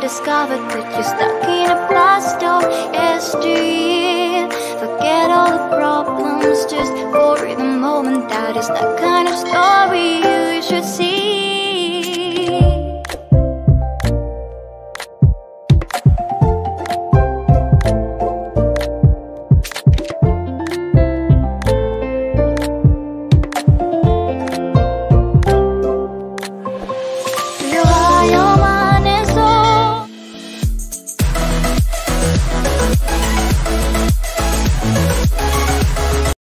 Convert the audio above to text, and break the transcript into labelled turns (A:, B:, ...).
A: discovered that you're stuck in a blast of yesteryear. Forget all the problems just for the moment. That is the kind of story you should see.